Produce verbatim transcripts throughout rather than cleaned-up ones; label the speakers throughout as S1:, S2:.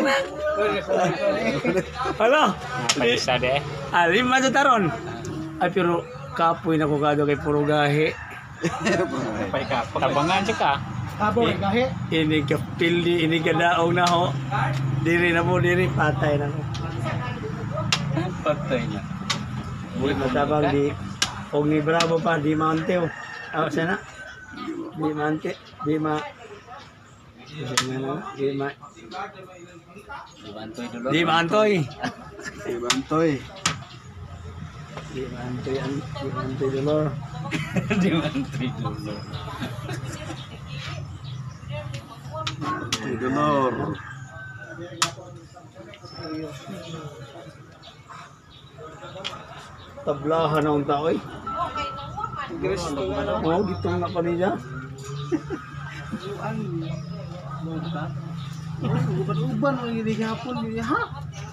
S1: Hala.
S2: Isa de.
S1: Ah, lima sa taron. Ay, pero kapoy na ko gado kay puro gahe.
S2: Pay ka. Tabangan siya ka.
S3: Abo gahe.
S1: Ini ka pildi, ini ka daong na ho. Diri na mo, diri patay na ko.
S2: Patay na.
S1: Di matabang di. Og ni Bravo pa, di maante o. Ah, sana? Di maante, di ma... Di ma... Di maantoy.
S4: Si Bantoy.
S1: Di maantoy, an- di maantoy dolor.
S2: Di man tridulo.
S4: Si Dolor.
S1: Tablahan ang tao eh. Oo, gitong na pa niya.
S3: Uban-uban ang hindi hapon niya ha.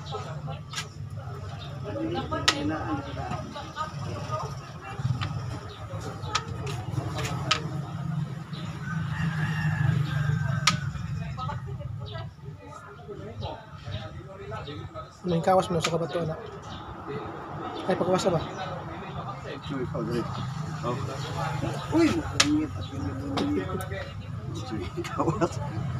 S3: May kawas mo sa kabato na. Ay pagkawas na ba?
S4: Uy, ikaw dali. Oh.
S3: Uy, mangit at
S4: Kawas.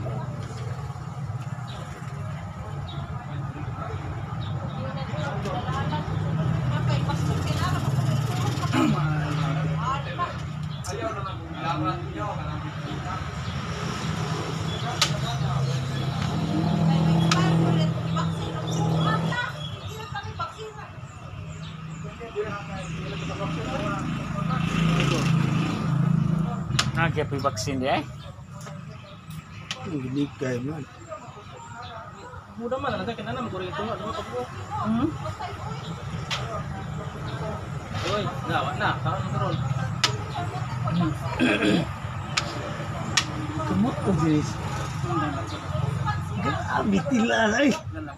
S2: Nagkapi vaksin dia.
S1: Hindi kay man.
S3: muda mana nanti kena nama goreng itu ada apa bu?
S2: Hmm.
S3: Oi, nah, nah, taruh turun.
S1: Kamu ko guys. Grabe tilaan ay.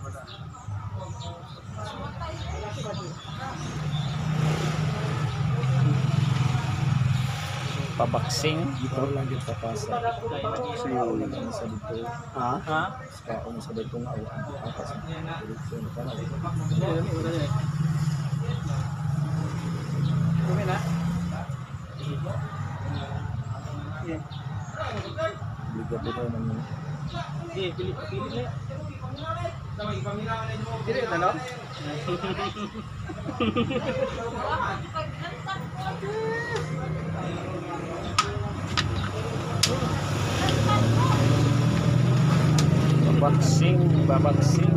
S2: Pabaksing.
S1: Ito lang yung papasa. Kasi yung lang sa dito. Ha?
S3: Ha?
S1: Kaya kung sa dito nga awan. Apas. Direksyon ka na.
S3: Kumi na.
S1: Ligat ito ng
S3: Eh, pilih pilih ya. Pilih na no?
S2: Babaksing, babaksing.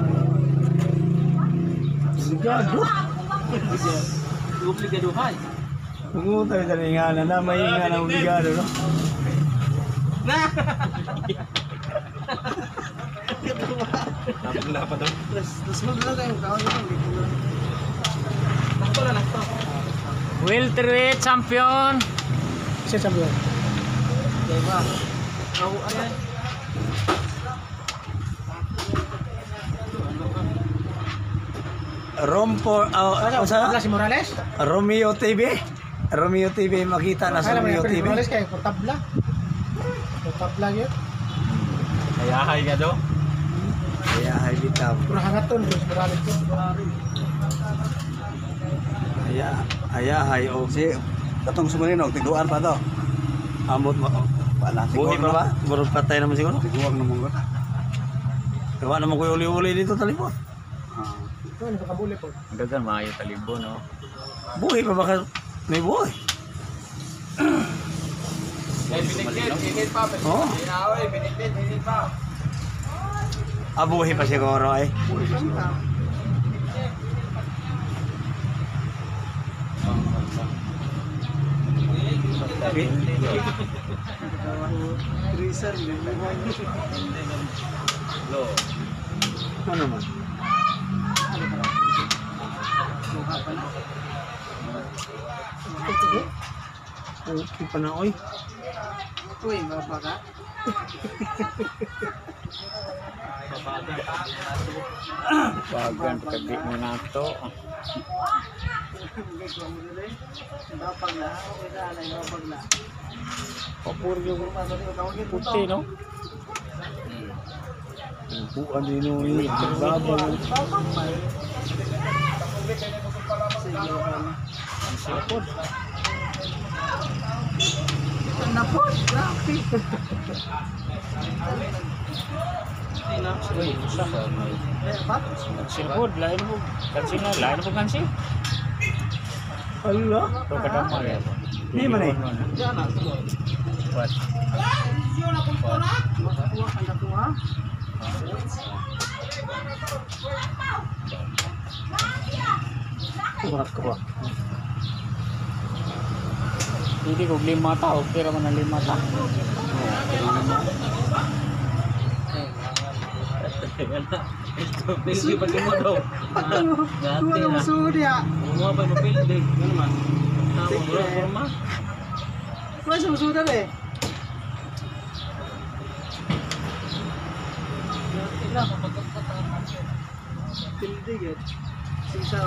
S1: Ligado.
S3: Obligaduhan.
S1: Kung tayo tayo nga na na, may nga na ligado, no?
S3: Nah.
S2: Wala pa daw.
S3: Terus terus mo na kayo kawan mo. Nakto na nakto.
S2: Welterweight champion.
S3: Siya champion. Diba? Kau ayan.
S1: Rompo, oh, ano sa?
S3: Si Morales?
S1: Romeo T V. Romeo T V, makita na sa Romeo T V.
S3: Morales kayo portabla. Portabla yun.
S2: Ayahay nga daw.
S1: Kaya hay bitaw.
S3: Pura hangaton si Morales ko.
S1: Aya, aya hay o
S4: Si katong sumalinog tiguan pa to.
S1: amot mo.
S4: Wala
S1: Buhay pa ba? Burot patay naman siguro.
S4: Tiguan na mong.
S1: Gawa naman ko uli-uli dito talipon.
S4: Ah.
S3: Ito ano kakabuli po.
S2: Ang ganda maayo talibo no.
S1: Buhay pa baka may buhay. Oh. Ah, buhay pa siguro ay.
S3: Reason
S2: Lo.
S1: Ano man? Okay pa na oy.
S3: Uy, baba ka?
S2: Bagan pagkabi mo na to.
S3: Bapag na, okay na, alay, bapag na.
S2: Papur yung puti no.
S1: Bukan din yung babang.
S2: Sipod.
S1: Napos, grabe.
S2: Uy, usa. Sipod, lain mo. Kansi na, lain mo kansi.
S1: Allah.
S2: Ito ka damay.
S1: Di man eh.
S2: What?
S1: Kuha, kuha.
S2: Hindi ko lima tao, pero man na lima tao.
S5: Pildi pag mo daw. Gati na.
S3: Surya.
S5: Mo pa mo pildi. Ano naman? Tama mo forma.
S3: Kuha sa sudan eh. Pildi gid. Sinsaw.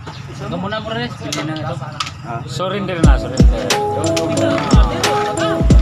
S5: Kamu na mo rin. Hindi na ito.
S2: Surrender na, surrender.